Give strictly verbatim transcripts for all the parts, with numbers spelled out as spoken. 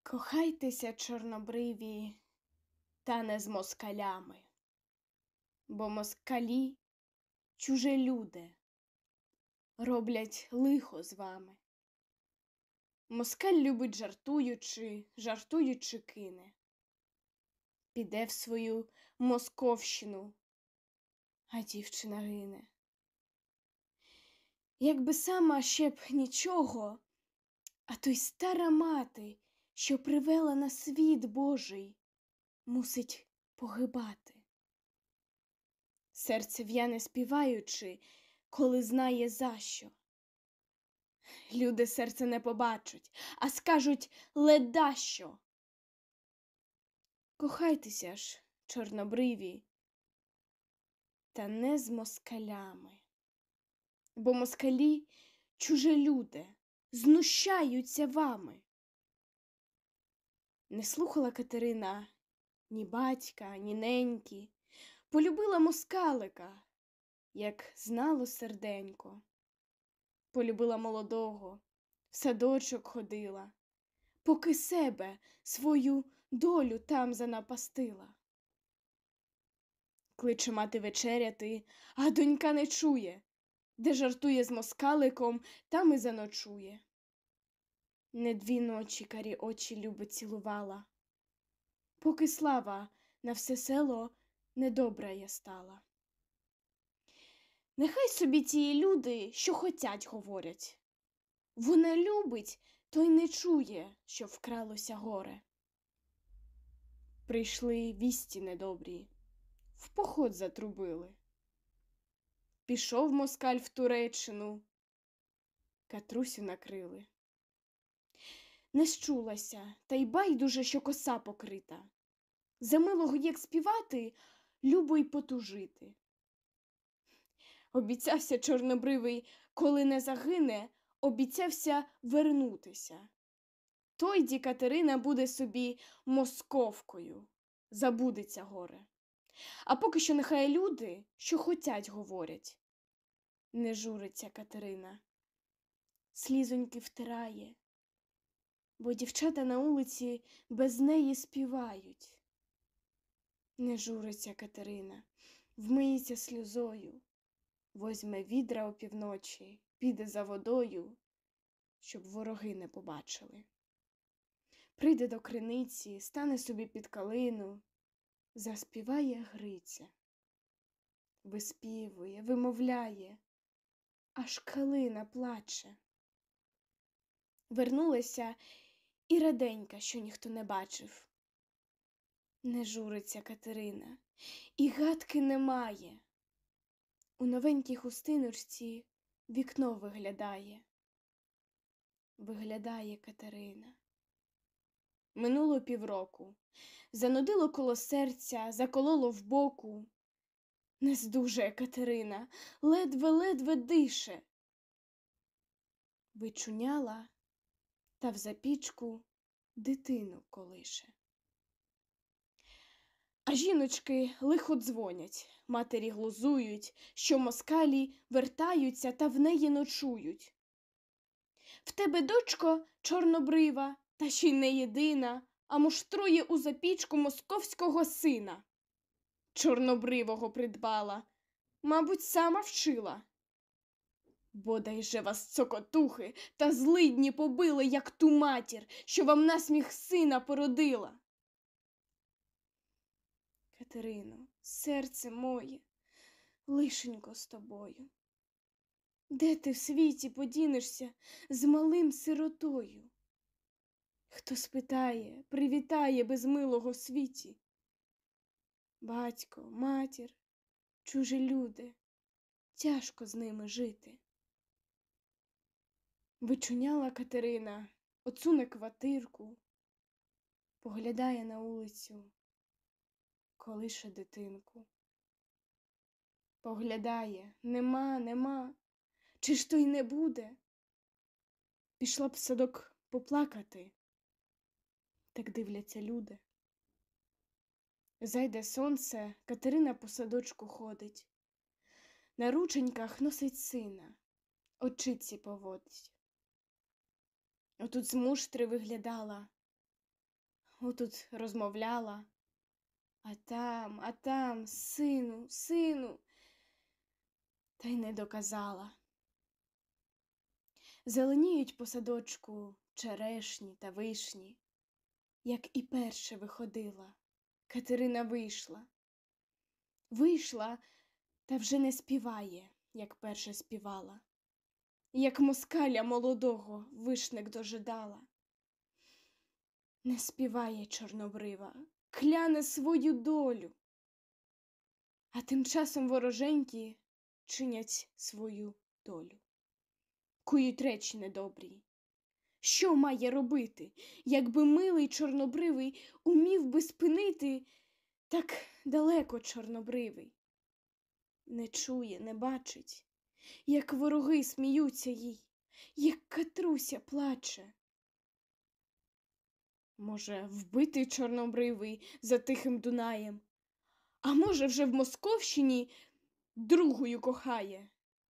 Кохайтеся, чорнобриві, та не з москалями, бо москалі – чужелюди, роблять лихо з вами. Москаль любить жартуючи, жартуючи кине. Піде в свою московщину, а дівчина гине. Якби сама ще б нічого, а то й стара мати, що привела на світ Божий, мусить погибати. Серце в'яне співаючи, коли знає за що. Люди серце не побачать, а скажуть леда що. Кохайтеся ж, чорнобриві, та не з москалями, бо москалі – чужелюди, знущаються вами. Не слухала Катерина ні батька, ні неньки, полюбила москалика, як знало серденько. Полюбила молодого, в садочок ходила, поки себе, свою долю там занапастила. Кличе мати вечеряти, а донька не чує, де жартує з москаликом, там і заночує. Не дві ночі карі очі любить цілувала, поки слава на все село недобра я стала. Нехай собі ті люди, що хотять, говорять. Вона любить, то й не чує, що вкралося горе. Прийшли вісті недобрі, в поход затрубили. Пішов москаль в Туреччину, Катрусю накрили. Не щулася, та й байдуже, що коса покрита. За милого як співати, любо й потужити. Обіцявся чорнобривий, коли не загине, обіцявся вернутися. Тойді Катерина буде собі московкою, забудеться горе. А поки що нехай люди, що хотять, говорять. Не журиться Катерина, слізоньки втирає, бо дівчата на вулиці без неї співають. Не журиться Катерина, вмиється сльозою, возьме відра опівночі, піде за водою, щоб вороги не побачили. Прийде до криниці, стане собі під калину, заспіває Гриця. Виспівує, вимовляє, аж калина плаче. Вернулася і раденька, що ніхто не бачив. Не журиться Катерина, і гадки немає. У новенькій хустиночці вікно виглядає. Виглядає Катерина. Минуло півроку. Занудило коло серця, закололо в боку. Не здужає Катерина, ледве-ледве дише. Вичуняла, та в запічку дитину колише. А жіночки лихо дзвонять, матері глузують, що москалі вертаються та в неї ночують. В тебе, дочко, чорнобрива, та ще й не єдина, а муштрує у запічку московського сина. Чорнобривого придбала, мабуть, сама вчила. Бодай же вас цокотухи та злидні побили, як ту матір, що вам насміх сина породила. Катерино, серце моє, лишенько з тобою. Де ти в світі подінешся з малим сиротою? Хто спитає, привітає без милого в світі? Батько, матір, чужі люди, тяжко з ними жити. Вичуняла Катерина, оцуне квартирку, поглядає на вулицю, колише дитинку. Поглядає, нема, нема, чи ж то й не буде? Пішла б в садок поплакати, так дивляться люди. Зайде сонце, Катерина по садочку ходить, на рученьках носить сина, очиці поводить. Отут з муштри виглядала, отут розмовляла, а там, а там, сину, сину, та й не доказала. Зеленіють по садочку черешні та вишні, як і перше виходила, Катерина вийшла. Вийшла, та вже не співає, як перше співала, як москаля молодого вишник дожидала. Не співає чорнобрива, кляне свою долю, а тим часом вороженькі чинять свою долю. Кують речі недобрі. Що має робити, якби милий чорнобривий умів би спинити, так далеко чорнобривий? Не чує, не бачить, як вороги сміються їй, як Катруся плаче. Може, вбитий чорнобривий за тихим Дунаєм, а може, вже в Московщині другою кохає?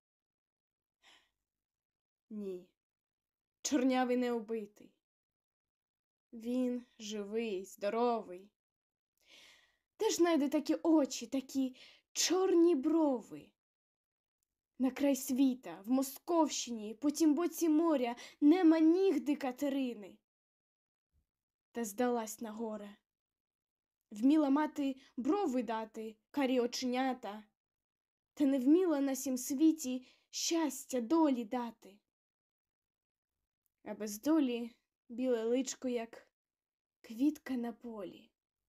Ні, чорнявий не убитий. Він живий, здоровий. Де ж найде такі очі, такі чорні брови? На край світа, в Московщині, по тім боці моря, нема нігде Катерини. Та здалась на горе. Вміла мати брови дати, карі оченята, та не вміла на сім світі щастя долі дати. А без долі біле личко, як квітка на полі.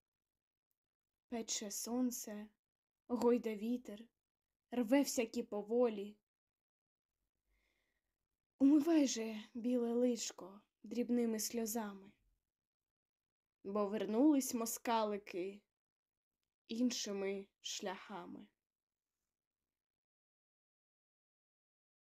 Пече сонце, гойда вітер, рве всякі поволі. Умивай же біле личко дрібними сльозами, бо вернулись москалики іншими шляхами.